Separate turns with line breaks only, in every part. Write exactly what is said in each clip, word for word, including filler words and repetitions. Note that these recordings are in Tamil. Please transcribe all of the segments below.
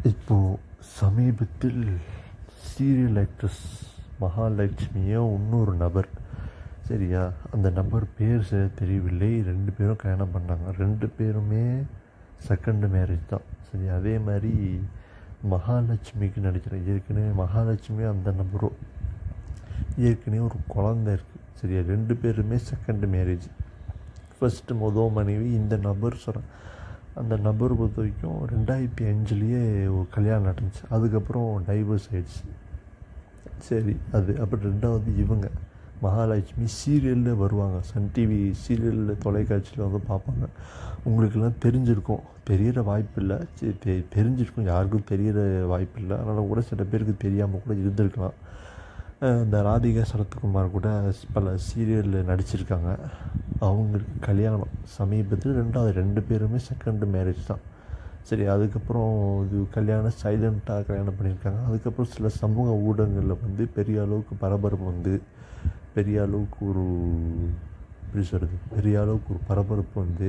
இப்போது சமீபத்தில் சீரியல் ஆக்ட்ரஸ் மகாலட்சுமியோ இன்னொரு நபர், சரியா, அந்த நபர் பேர் சரியா தெரியவில்லை, ரெண்டு பேரும் கல்யாணம் பண்ணாங்க. ரெண்டு பேருமே செகண்ட் மேரேஜ் தான், சரி. அதே மாதிரி மகாலட்சுமிக்கு நடிக்கிறேன் ஏற்கனவே மகாலட்சுமி அந்த நபரும் ஏற்கனவே ஒரு குழந்தை இருக்குது, சரியா. ரெண்டு பேருமே செகண்ட் மேரேஜ். ஃபஸ்ட்டு மொதல் மனைவி இந்த நபர் சொல்கிறேன். அந்த நபர் பொறுத்த வரைக்கும் ரெண்டாயிரத்தி அஞ்சுலேயே ஒரு கல்யாணம் நடந்துச்சு. அதுக்கப்புறம் டைவர்ஸ் ஆகிடுச்சு, சரி. அது அப்புறம் ரெண்டாவது இவங்க மகாலட்சுமி சீரியலில் வருவாங்க. சன் டிவி சீரியலில் தொலைக்காட்சியில் வந்து பார்ப்பாங்க. உங்களுக்கெல்லாம் தெரிஞ்சிருக்கும், தெரியற வாய்ப்பு இல்லை, தெ தெரிஞ்சிருக்கும் யாருக்கும் தெரியற வாய்ப்பு இல்லை. அதனால் கூட சில பேருக்கு தெரியாமல் கூட இருந்திருக்கலாம். இந்த ராதிகா சரத்குமார் கூட பல சீரியலில் நடிச்சிருக்காங்க. அவங்களுக்கு கல்யாணம் சமீபத்தில் ரெண்டாவது, ரெண்டு பேருமே செகண்ட் மேரேஜ் தான், சரி. அதுக்கப்புறம் இது கல்யாணம் சைலண்ட்டாக கல்யாணம் பண்ணியிருக்காங்க. அதுக்கப்புறம் சில சமூக ஊடகங்களில் வந்து பெரிய அளவுக்கு பரபரப்பு வந்து பெரிய அளவுக்கு ஒரு எப்படி சொல்கிறது பெரிய அளவுக்கு ஒரு பரபரப்பு வந்து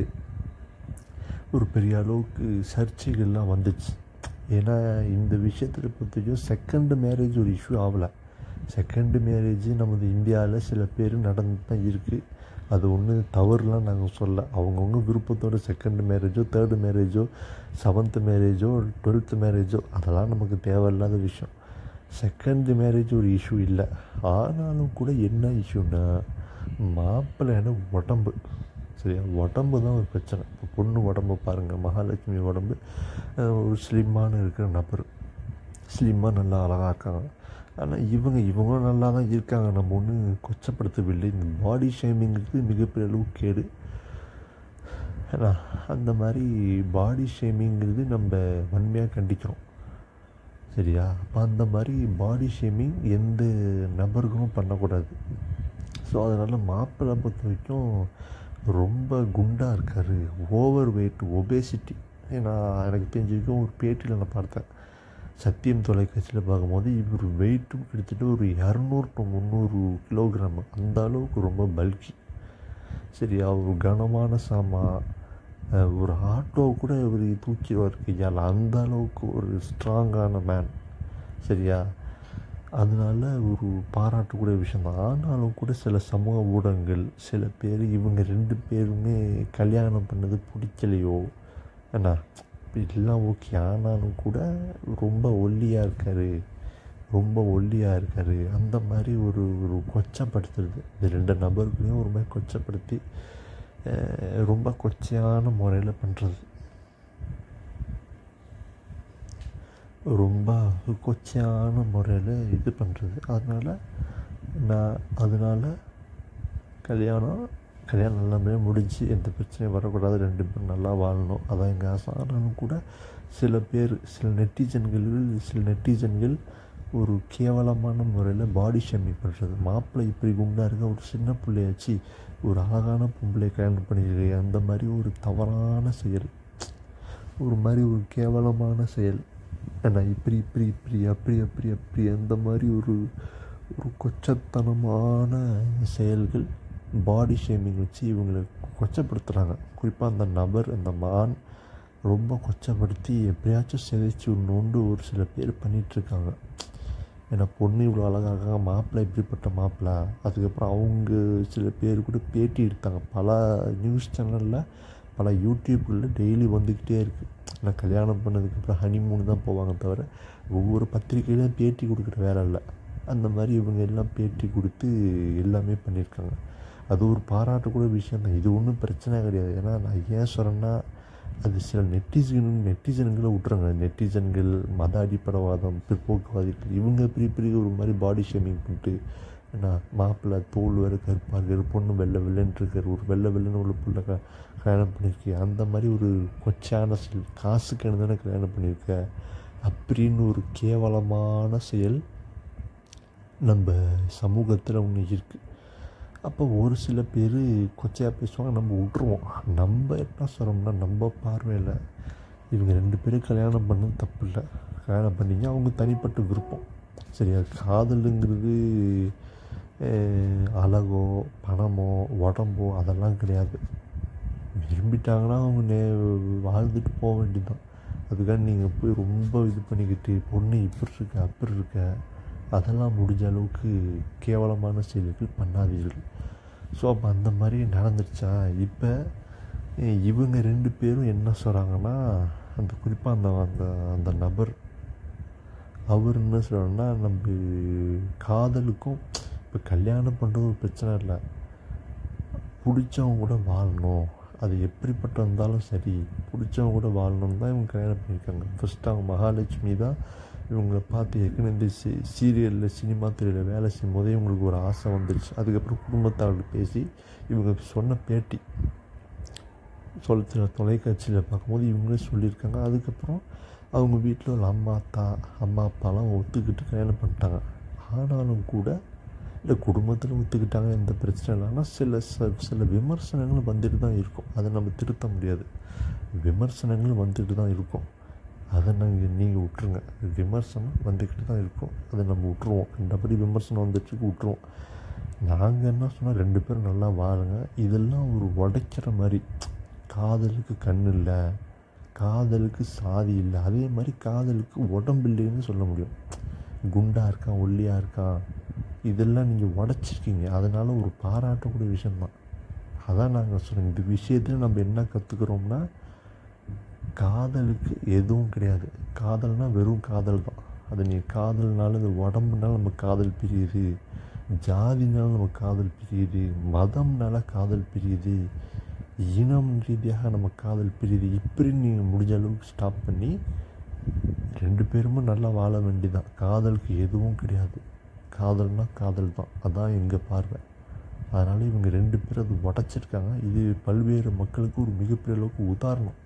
ஒரு பெரிய அளவுக்கு சர்ச்சைகள்லாம் வந்துச்சு. ஏன்னா இந்த விஷயத்தில் பொறுத்தவரைக்கும் செகண்ட் மேரேஜ் ஒரு இஷ்யூ ஆகலை. செகண்டு மேரேஜ் நமது இந்தியாவில் சில பேர் நடந்து தான் இருக்குது. அது ஒன்றும் தவறுலாம் நாங்கள் சொல்ல. அவங்கவுங்க விருப்பத்தோட செகண்ட் மேரேஜோ தேர்டு மேரேஜோ செவன்த்து மேரேஜோ டுவெல்த்து மேரேஜோ அதெல்லாம் நமக்கு தேவையில்லாத விஷயம். செகண்ட் மேரேஜ் ஒரு இஷ்யூ இல்லை. ஆனாலும் கூட என்ன இஷ்யூன்னா மாப்பிள்ளையான உடம்பு, சரியா. உடம்பு தான் ஒரு பிரச்சனை. இப்போ பொண்ணு உடம்பு பாருங்கள், மகாலட்சுமி உடம்பு ஒரு ஸ்லிம்மான இருக்கிற நபர், ஸ்லிம்மாக நல்லா அழகாக இருக்காங்க. ஆனால் இவங்க இவங்களும் நல்லா தான் இருக்காங்க, நம்ம ஒன்றும் கொச்சப்படுத்தவில்லை. இந்த பாடி ஷேமிங்கிறது மிகப்பெரிய அளவு கேடு. ஏன்னா அந்த மாதிரி பாடி ஷேமிங்கிறது நம்ம வன்மையாக கண்டிக்கிறோம், சரியா. அப்போ அந்த மாதிரி பாடி ஷேமிங் எந்த நபர்களும் பண்ணக்கூடாது. ஸோ அதனால் மாப்பிள்ளை பொறுத்த வரைக்கும் ரொம்ப குண்டாக இருக்கார், ஓவர் வெயிட், ஒபேசிட்டி. ஏன்னா எனக்கு தெரிஞ்ச வரைக்கும் ஒரு பேட்டியில் நான் பார்த்தேன், சத்தியம் தொலைக்காட்சியில் பார்க்கும்போது இவர் வெயிட்டும் கிட்டத்தட்ட ஒரு இரநூறு டு முந்நூறு கிலோகிராம், அந்த அளவுக்கு ரொம்ப பல்கி, சரியா. ஒரு கனமான சாமான், ஒரு ஆட்டோ கூட இவர் தூக்கிடுவார் கையால், அந்த அளவுக்கு ஒரு ஸ்ட்ராங்கான மேன், சரியா. அதனால ஒரு பாராட்டக்கூடிய விஷயந்தான். ஆனாலும் கூட சில சமூக ஊடகங்கள் சில பேர் இவங்க ரெண்டு பேருமே கல்யாணம் பண்ணது பிடிக்கலையோ, ஏன்னா எல்லாம் ஓகே, ஆனாலும் கூட ரொம்ப ஒல்லியாக இருக்கார், ரொம்ப ஒல்லியாக இருக்கார், அந்த மாதிரி ஒரு ஒரு கொச்சப்படுத்துறது. இந்த ரெண்டு நபர்களையும் ஒரு மாதிரி கொச்சப்படுத்தி ரொம்ப கொச்சையான முறையில் பண்ணுறது, ரொம்ப கொச்சையான முறையில் இது பண்ணுறது. அதனால் நான் அதனால் கல்யாணம் கல்யாணம் நல்லபடியாக முடிஞ்சு எந்த பிரச்சனையும் வரக்கூடாது, ரெண்டு பேரும் நல்லா வாழணும், அதான் எங்கள் ஆசை. ஆனாலும் கூட சில பேர் சில நெட்டிசன்கள் சில நெட்டிசன்கள் ஒரு கேவலமான முறையில் பாடி ஷேமிங் பண்ணுறது. மாப்பிள்ளை இப்படி குண்டாக இருக்க ஒரு சின்ன பிள்ளையாச்சு ஒரு அழகான பொம்பளை கல்யாணம் பண்ணியிருக்கு, அந்த மாதிரி ஒரு தவறான செயல், ஒரு மாதிரி ஒரு கேவலமான செயல். ஏன்னா இப்படி இப்படி இப்படி அப்படி அப்படி அப்படி அந்த மாதிரி ஒரு ஒரு கொச்சத்தனமான செயல்கள், பாடி ஷேமிங் வச்சு இவங்களை கொச்சப்படுத்துகிறாங்க. குறிப்பாக அந்த நபர், அந்த மான் ரொம்ப கொச்சப்படுத்தி எப்படியாச்சும் சிதைச்சி நோண்டு ஒரு சில பேர் பண்ணிகிட்ருக்காங்க. ஏன்னா பொண்ணு இவ்வளோ அழகாக இருக்காங்க, மாப்பிள்ளை இப்படிப்பட்ட மாப்பிள்ளை. அதுக்கப்புறம் அவங்க சில பேர் கூட பேட்டி எடுத்தாங்க, பல நியூஸ் சேனலில் பல யூடியூப்களில் டெய்லி வந்துக்கிட்டே இருக்குது. நான் கல்யாணம் பண்ணதுக்கப்புறம் ஹனிமூன் தான் போவாங்க தவிர ஒவ்வொரு பத்திரிக்கையிலையும் பேட்டி கொடுக்குற வேலை இல்லை. அந்த மாதிரி இவங்க எல்லாம் பேட்டி கொடுத்து எல்லாமே பண்ணியிருக்காங்க. அது ஒரு பாராட்டக்கூடிய விஷயம் தான், இது ஒன்றும் பிரச்சனை கிடையாது. ஏன்னா நான் ஏன் சொல்கிறேன்னா, அது சில நெட்டிசன் நெட்டிசன்களை விட்டுறாங்க. நெட்டிசன்கள், மத அடிப்படைவாதம், பிற்போக்குவாதிகள், இவங்க பெரிய பெரிய ஒரு மாதிரி பாடி ஷேமிங் பண்ணிட்டு, ஏன்னா மாப்பிள்ளை தோல் வேறு கருப்பாக இருக்கார், பொண்ணு வெள்ளை வெள்ளைன்னு இருக்கார், ஒரு வெள்ளை வெள்ளைன்னு உள்ள பிள்ளை க கல்யாணம் பண்ணியிருக்கேன், அந்த மாதிரி ஒரு கொச்சான செயல், காசுக்கு தானே கல்யாணம் பண்ணியிருக்க அப்படின்னு ஒரு கேவலமான செயல் நம்ம சமூகத்தில் ஒன்று இருக்குது. அப்போ ஒரு சில பேர் கொச்சையாக பேசுவாங்க, நம்ம விட்ருவோம். நம்ம என்ன சொல்கிறோம்னா, நம்ம பார்வையில் இவங்க ரெண்டு பேரும் கல்யாணம் பண்ணது தப்பு இல்லை, கல்யாணம் பண்ணிங்க, அவங்க தனிப்பட்ட விருப்பம், சரியா. காதலுங்கிறது அழகோ பணமோ உடம்போ அதெல்லாம் கிடையாது. விரும்பிட்டாங்கன்னா அவங்க நே வாழ்ந்துட்டு போக வேண்டியதுதான். அதுக்காக நீங்கள் போய் ரொம்ப இது பண்ணிக்கிட்டு பொண்ணு இப்படி இருக்க அப்படி இருக்க அதெல்லாம் முடிஞ்ச அளவுக்கு கேவலமான செயல்கள் பண்ணாதீர்கள். ஸோ அப்போ அந்த மாதிரி நடந்துருச்சா. இப்போ இவங்க ரெண்டு பேரும் என்ன சொல்கிறாங்கன்னா, அந்த குறிப்பாக அந்த அந்த அந்த நபர் அவர் என்ன சொல்கிறோன்னா, நம்ம காதலுக்கும் இப்போ கல்யாணம் பண்ணுறது ஒரு பிரச்சனை இல்லை, பிடிச்சவங்க கூட வாழணும், அது எப்படிப்பட்ட இருந்தாலும் சரி பிடிச்சவங்க கூட வாழணும்னு தான் இவங்க கல்யாணம் பண்ணியிருக்காங்க. ஃபஸ்ட்டு அவங்க மகாலட்சுமி தான் இவங்களை பார்த்து ஏற்கனவே இந்த சி சீரியலில் சினிமா துறையில் வேலை செய்யும் போதே இவங்களுக்கு ஒரு ஆசை வந்துடுச்சு. அதுக்கப்புறம் குடும்பத்தார்கிட்ட பேசி இவங்க சொன்ன பேட்டி சொல்ல தொலைக்காட்சியில் பார்க்கும்போது இவங்களே சொல்லியிருக்காங்க. அதுக்கப்புறம் அவங்க வீட்டில் ஒரு அம்மா அத்தா அம்மா அப்பாலாம் ஒத்துக்கிட்டு கல்யாணம் பண்ணிட்டாங்க. ஆனாலும் கூட இல்லை குடும்பத்தில் ஒத்துக்கிட்டாங்க, எந்த பிரச்சனை இல்லை. ஆனால் சில ச சில விமர்சனங்கள் வந்துட்டு தான் இருக்கும், அதை நம்ம திருத்த முடியாது. விமர்சனங்கள் வந்துட்டு தான் இருக்கும், அதை நாங்கள் நீங்கள் விட்ருங்க. விமர்சனம் வந்துக்கிட்டு தான் இருக்கும், அதை நம்ம விட்ருவோம். ரெண்டபடி விமர்சனம் வந்துட்டு விட்ருவோம். நாங்கள் என்ன சொன்னால், ரெண்டு பேரும் நல்லா வாழுங்க. இதெல்லாம் ஒரு உடைக்கிற மாதிரி, காதலுக்கு கண் இல்லை, காதலுக்கு சாதி இல்லை, அதே மாதிரி காதலுக்கு உடம்பு இல்லைன்னு சொல்ல முடியும். குண்டாக இருக்கான் ஒல்லியாக இருக்கான் இதெல்லாம் நீங்கள் உடச்சிருக்கீங்க, அதனால் ஒரு பாராட்டக்கூடிய விஷயந்தான். அதான் நாங்கள் சொல்கிறோம், இந்த விஷயத்தில் நம்ம என்ன கற்றுக்குறோம்னா, காதலுக்கு எதுவும் கிடையாது. காதல்னால் வெறும் காதல் தான். அது நீ காதல்னால இந்த உடம்புனால நம்ம காதல் பிரியுது, ஜாதினால நம்ம காதல் பிரியுது, மதம்னால காதல் பிரியுது, இனம் ரீதியாக நம்ம காதல் பிரியுது. இப்படி நீங்கள் முடிஞ்ச அளவுக்கு ஸ்டாப் பண்ணி ரெண்டு பேருமே நல்லா வாழ வேண்டிதான். காதலுக்கு எதுவும் கிடையாது, காதல்னால் காதல் தான். அதான் எங்கள் பார்வை. அதனால் இவங்க ரெண்டு பேரும் அது உடச்சிருக்காங்க. இது பல்வேறு மக்களுக்கு ஒரு மிகப்பெரிய அளவுக்கு உதாரணம்.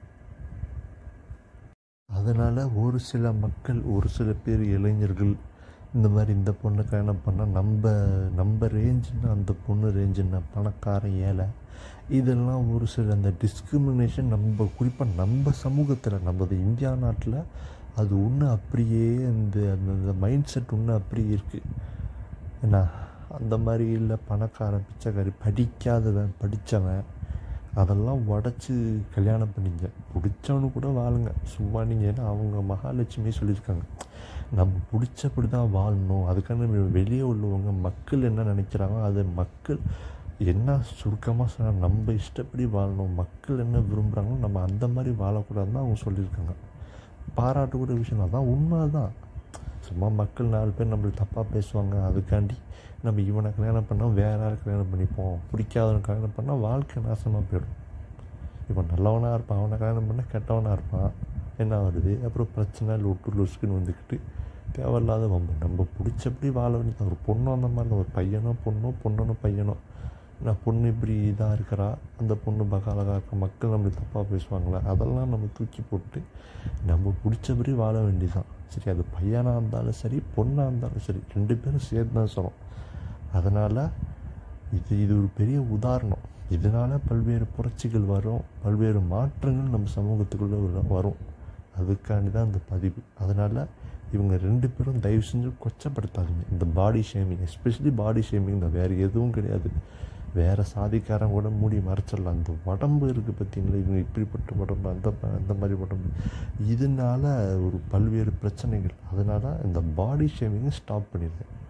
அதனால் ஒரு சில மக்கள், ஒரு சில பேர் இளைஞர்கள் இந்த மாதிரி இந்த பொண்ணை கல்யாணம் பண்ணால் நம்ம நம்ம ரேஞ்சுன்னா அந்த பொண்ணு ரேஞ்சுன்னா பணக்காரன் ஏழை, இதெல்லாம் ஒரு சில அந்த டிஸ்கிரிமினேஷன் நம்ம குறிப்பாக நம்ம சமூகத்தில், நமது இந்தியா நாட்டில் அது ஒன்று அப்படியே இந்த அந்த மைண்ட் செட் ஒன்று அப்படியே இருக்குது. ஏன்னா அந்த மாதிரி இல்லை, பணக்காரன் பிச்சைக்காரி படிக்காதவன் படித்தவன் அதெல்லாம் உடச்சி கல்யாணம் பண்ணிங்க, பிடிச்சவனு கூட வாழுங்க சும்மா. நீங்கள் ஏன்னா அவங்க மகாலட்சுமி சொல்லியிருக்காங்க, நம்ம பிடிச்சப்படி தான் வாழணும். அதுக்கான வெளியே உள்ளவங்க மக்கள் என்ன நினைக்கிறாங்க, அது மக்கள் என்ன சுருக்கமாக சொன்னால் நம்ம இஷ்டப்படி வாழணும், மக்கள் என்ன விரும்புகிறாங்களோ நம்ம அந்த மாதிரி வாழக்கூடாதுன்னு அவங்க சொல்லியிருக்காங்க. பாராட்டக்கூடிய விஷயம் அதான், உண்மை தான். சும்மா மக்கள் நாலு பேர் நம்மளுக்கு தப்பாக பேசுவாங்க, அதுக்காண்டி நம்ம இவனை கல்யாணம் பண்ணால் வேற யாரை கல்யாணம் பண்ணிப்போம், பிடிக்காதவனை கல்யாணம் பண்ணால் வாழ்க்கை நாசமாக போயிடும். இப்போ நல்லவனாக இருப்பான், அவனை கல்யாணம் பண்ணால் கெட்டவனாக இருப்பான், என்ன வருது அப்புறம் பிரச்சனை லொட்டு லொசுக்குன்னு வந்துக்கிட்டு தேவையில்லாத வம்பு. நம்ம பிடிச்சபடி வாழ வேண்டியது. ஒரு பொண்ணும் அந்த மாதிரி தான், ஒரு பையனோ பொண்ணோ பொண்ணனோ பையனோ, நான் பொண்ணு இப்படி இதாக இருக்கிறா, அந்த பொண்ணு பகாலகாக இருக்க, மக்கள் நம்மளுக்கு தப்பாக பேசுவாங்களே, அதெல்லாம் நம்ம தூக்கி போட்டு நம்ம பிடிச்சபடி வாழ வேண்டியதான். சரி, அது பையனாக இருந்தாலும் சரி பொண்ணாக இருந்தாலும் சரி, ரெண்டு பேரும் சேர்த்து தான் சொல்லணும். அதனால் இது இது ஒரு பெரிய உதாரணம். இதனால் பல்வேறு புரட்சிகள் வரும், பல்வேறு மாற்றங்கள் நம்ம சமூகத்துக்குள்ளே வரும். அதுக்காண்டி தான் இந்த பதிவு. அதனால் இவங்க ரெண்டு பேரும் தயவு செஞ்சு கொச்சப்படுத்தாதீங்க. இந்த body shaming, especially body shaming தான், வேறு எதுவும் கிடையாது. வேறு சாதிக்காரன் கூட மூடி மறைச்சிடலாம். அந்த உடம்பு இருக்குது பார்த்தீங்களா, இவங்க இப்படிப்பட்ட உடம்பு, அந்த அந்த மாதிரி உடம்பு, இதனால் ஒரு பல்வேறு பிரச்சனைகள். அதனால் இந்த பாடி ஷேமிங்கை ஸ்டாப் பண்ணிடுங்க.